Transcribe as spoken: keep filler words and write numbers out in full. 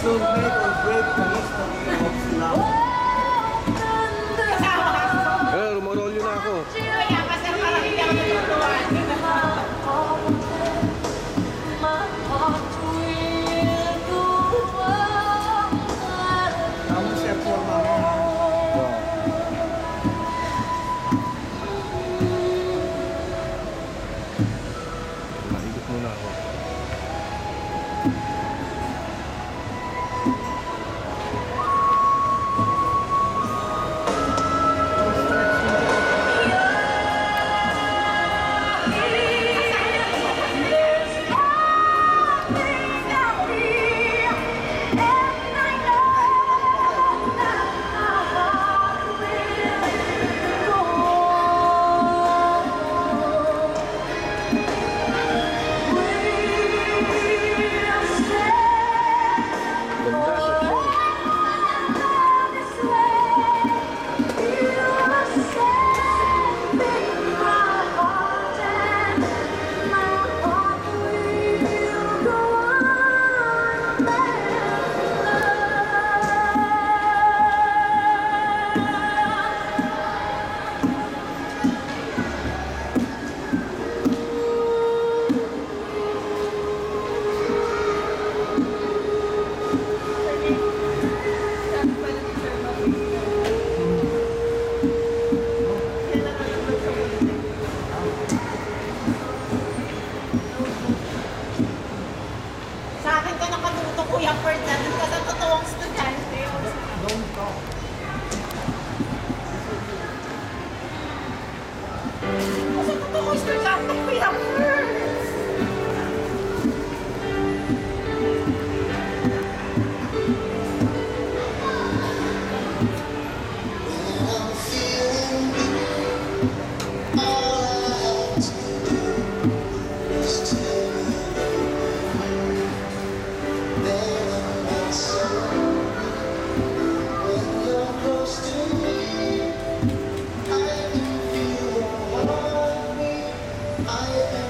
should make or break the history of love. Eh, rumorolyo na ako. Kaya kasi parang hindi ako natutuwan. Kamu siya po, mama. Malikot muna ako. Sa akin ka nakatuto, Kuya Ferdinand, kasi ang totoong estudyante. Don't talk. Kasi ang totoong estudyante, Kuya Ferd. I